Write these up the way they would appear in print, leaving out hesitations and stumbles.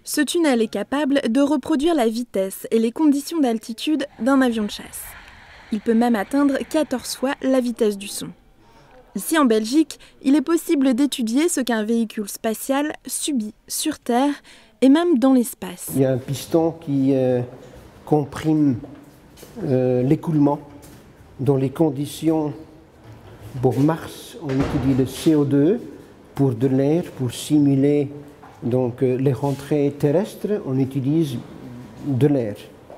Ce tunnel est capable de reproduire la vitesse et les conditions d'altitude d'un avion de chasse. Il peut même atteindre 14 fois la vitesse du son. Ici en Belgique, il est possible d'étudier ce qu'un véhicule spatial subit sur Terre et même dans l'espace. Il y a un piston qui comprime l'écoulement dans les conditions. Pour Mars, on étudie le CO2 pour de l'air, pour simuler donc, les rentrées terrestres, on utilise de l'air.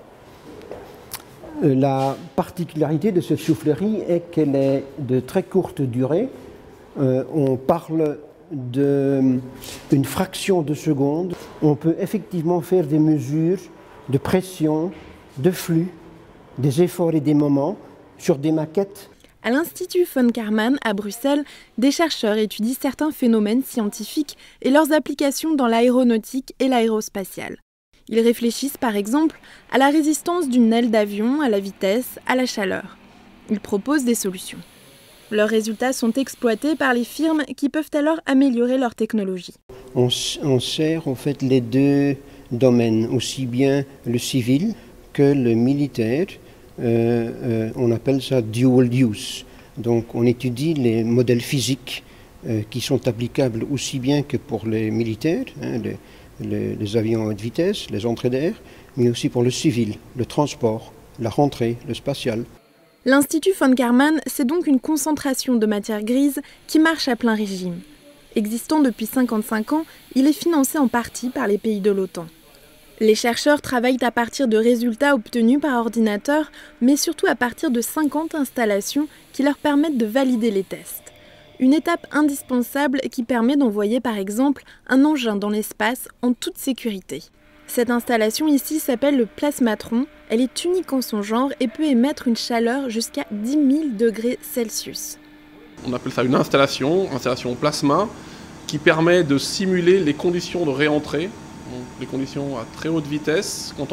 La particularité de cette soufflerie est qu'elle est de très courte durée. On parle d'une fraction de seconde. On peut effectivement faire des mesures de pression, de flux, des efforts et des moments sur des maquettes. À l'Institut von Karman, à Bruxelles, des chercheurs étudient certains phénomènes scientifiques et leurs applications dans l'aéronautique et l'aérospatiale. Ils réfléchissent par exemple à la résistance d'une aile d'avion, à la vitesse, à la chaleur. Ils proposent des solutions. Leurs résultats sont exploités par les firmes qui peuvent alors améliorer leur technologie. On sert en fait les deux domaines, aussi bien le civil que le militaire. On appelle ça dual use. Donc on étudie les modèles physiques qui sont applicables aussi bien que pour les militaires, les avions à haute vitesse, les entrées d'air, mais aussi pour le civil, le transport, la rentrée, le spatial. L'Institut von Karman, c'est donc une concentration de matière grise qui marche à plein régime. Existant depuis 55 ans, il est financé en partie par les pays de l'OTAN. Les chercheurs travaillent à partir de résultats obtenus par ordinateur, mais surtout à partir de 50 installations qui leur permettent de valider les tests. Une étape indispensable qui permet d'envoyer par exemple un engin dans l'espace en toute sécurité. Cette installation ici s'appelle le plasmatron. Elle est unique en son genre et peut émettre une chaleur jusqu'à 10 000 degrés Celsius. On appelle ça une installation plasma, qui permet de simuler les conditions de réentrée. Donc, les conditions à très haute vitesse quand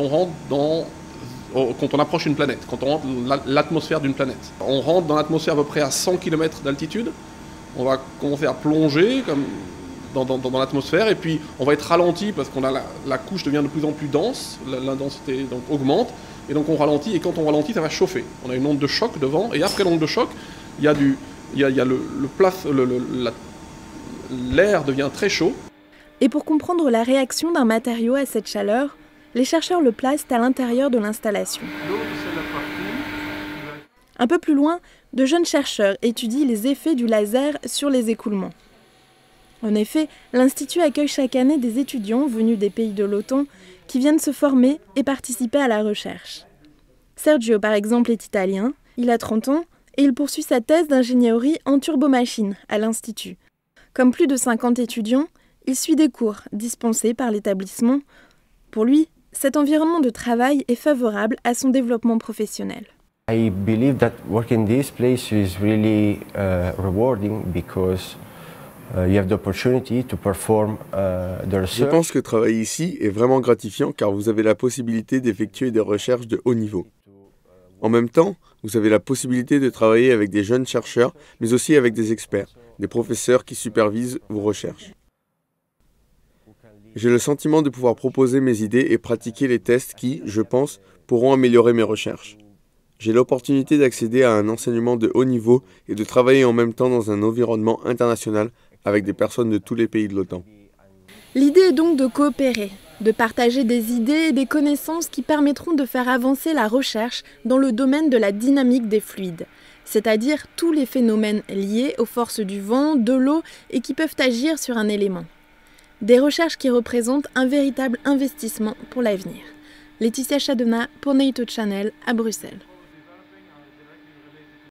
on approche une planète, quand on rentre dans l'atmosphère d'une planète. On rentre dans l'atmosphère à peu près à 100 km d'altitude, on va commencer à plonger comme dans l'atmosphère et puis on va être ralenti parce qu'on a la couche devient de plus en plus dense, l'intensité donc augmente et donc on ralentit et quand on ralentit ça va chauffer. On a une onde de choc devant et après l'onde de choc, il y a l'air devient très chaud. Et pour comprendre la réaction d'un matériau à cette chaleur, les chercheurs le placent à l'intérieur de l'installation. Un peu plus loin, de jeunes chercheurs étudient les effets du laser sur les écoulements. En effet, l'Institut accueille chaque année des étudiants venus des pays de l'OTAN qui viennent se former et participer à la recherche. Sergio, par exemple, est italien, il a 30 ans et il poursuit sa thèse d'ingénierie en turbomachine à l'Institut. Comme plus de 50 étudiants, il suit des cours dispensés par l'établissement. Pour lui, cet environnement de travail est favorable à son développement professionnel. I believe that working in this place is really rewarding because you have the opportunity to perform the research. Je pense que travailler ici est vraiment gratifiant car vous avez la possibilité d'effectuer des recherches de haut niveau. En même temps, vous avez la possibilité de travailler avec des jeunes chercheurs, mais aussi avec des experts, des professeurs qui supervisent vos recherches. J'ai le sentiment de pouvoir proposer mes idées et pratiquer les tests qui, je pense, pourront améliorer mes recherches. J'ai l'opportunité d'accéder à un enseignement de haut niveau et de travailler en même temps dans un environnement international avec des personnes de tous les pays de l'OTAN. L'idée est donc de coopérer, de partager des idées et des connaissances qui permettront de faire avancer la recherche dans le domaine de la dynamique des fluides, c'est-à-dire tous les phénomènes liés aux forces du vent, de l'eau et qui peuvent agir sur un élément. Des recherches qui représentent un véritable investissement pour l'avenir. Laetitia Chadena pour NATO Channel à Bruxelles.